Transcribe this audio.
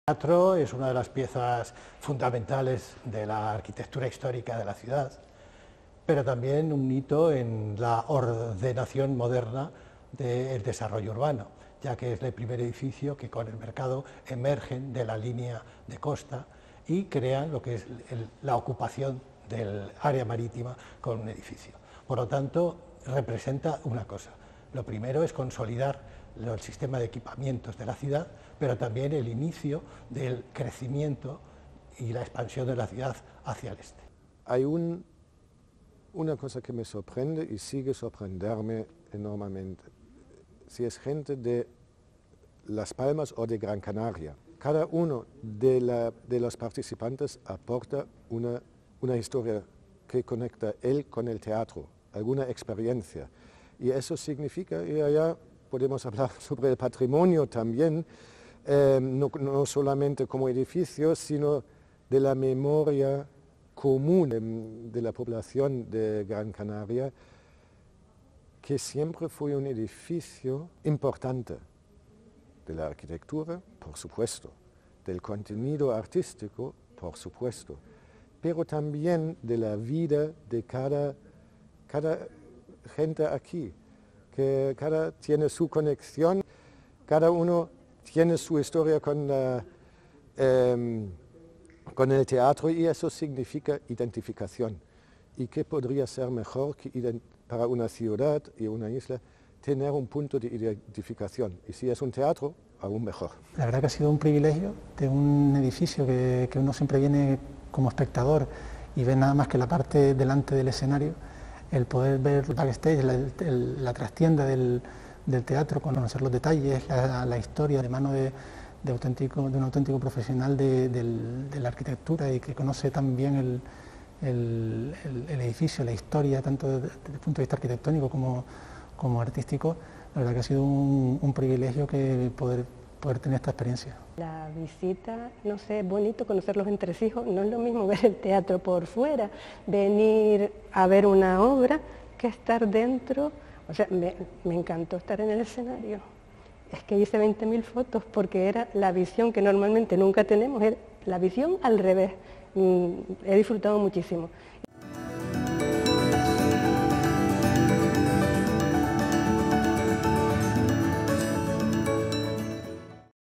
El teatro es una de las piezas fundamentales de la arquitectura histórica de la ciudad, pero también un hito en la ordenación moderna del desarrollo urbano, ya que es el primer edificio que con el mercado emergen de la línea de costa y crean lo que es la ocupación del área marítima con un edificio. Por lo tanto, representa una cosa. Lo primero es consolidar el sistema de equipamientos de la ciudad, pero también el inicio del crecimiento y la expansión de la ciudad hacia el este. Hay una cosa que me sorprende y sigue sorprenderme enormemente. Si es gente de Las Palmas o de Gran Canaria, cada uno de los participantes aporta una historia que conecta él con el teatro, alguna experiencia. Y eso significa, y allá podemos hablar sobre el patrimonio también, no solamente como edificio, sino de la memoria común de la población de Gran Canaria, que siempre fue un edificio importante de la arquitectura, por supuesto, del contenido artístico, por supuesto, pero también de la vida de cada gente aquí, que cada tiene su conexión, cada uno tiene su historia con el teatro y eso significa identificación. ¿Y qué podría ser mejor que para una ciudad y una isla tener un punto de identificación? Y si es un teatro, aún mejor. La verdad que ha sido un privilegio de un edificio que uno siempre viene como espectador y ve nada más que la parte delante del escenario, el poder ver el backstage, la trastienda del teatro, conocer los detalles, la historia de mano de un auténtico profesional de la arquitectura y que conoce tan bien el edificio, la historia, tanto desde el punto de vista arquitectónico como artístico. La verdad que ha sido un privilegio que poder tener esta experiencia. La visita, no sé, es bonito conocer los entresijos, no es lo mismo ver el teatro por fuera, venir a ver una obra que estar dentro. O sea, me encantó estar en el escenario. Es que hice 20.000 fotos porque era la visión que normalmente nunca tenemos, era la visión al revés. He disfrutado muchísimo.